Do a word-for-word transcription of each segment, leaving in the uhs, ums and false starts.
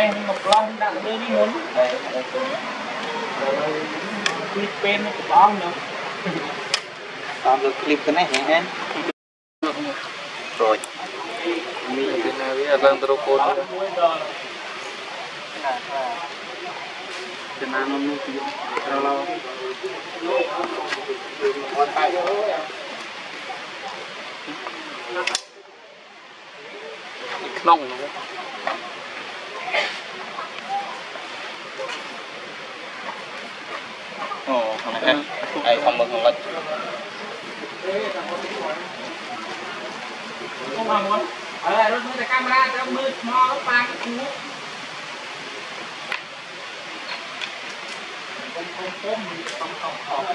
này một lon đã đưa đi muốn clip pen nó bóng nữa còn được clip cái này hả anh rồi mình cái này với lần đầu côn cái nào nó nuôi tiền lâu lâu nông nữa ồ này không bật lên không làm luôn ở đây nó mới camera cho mưa mò nó ba cái cú không không không không không không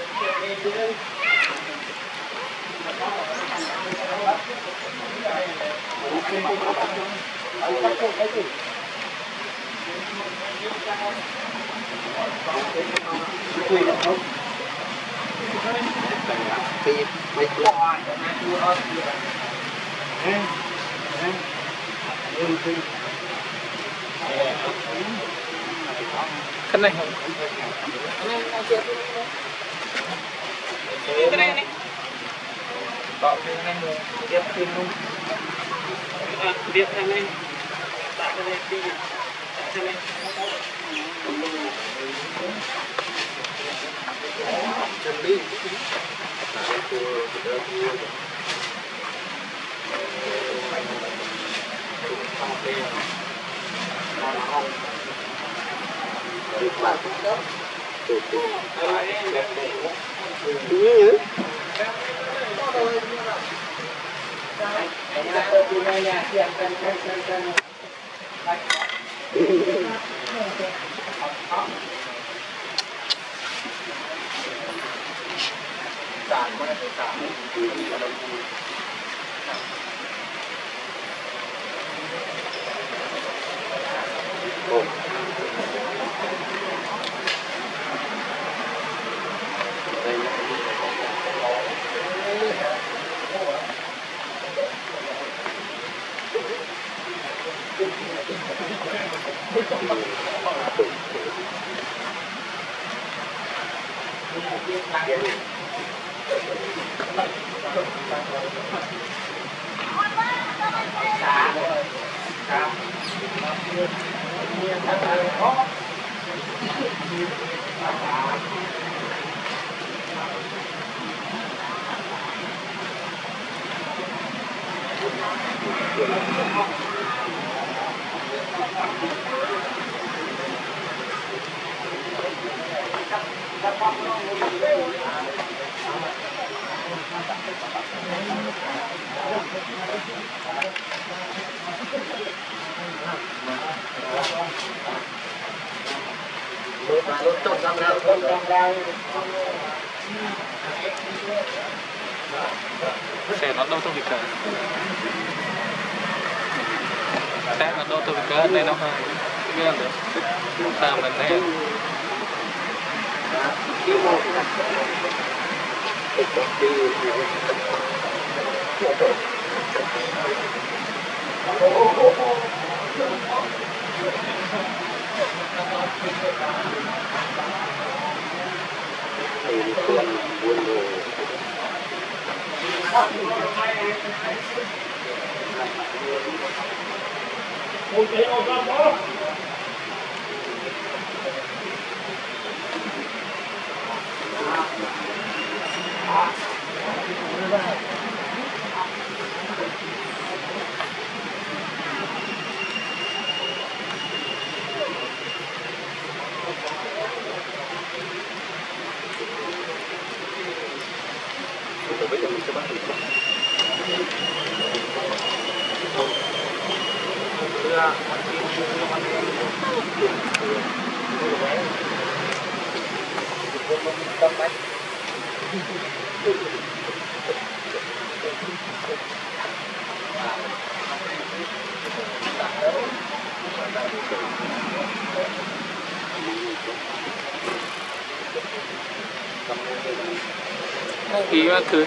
thì mấy cái này cái này này đọ cái này tiếp thêm luôn tiếp theo này đặt cái này đi đặt cái này chuẩn bị Sàn quá cái sàn. Ồ. Xe nó đâu tôi bị cỡ xe nó đâu tôi bị cỡ này nó hơi cái ăn được sao mình này thì tuần buôn đồ một cái ô tô đó bây giờ mình sẽ bắt thử ý là cứ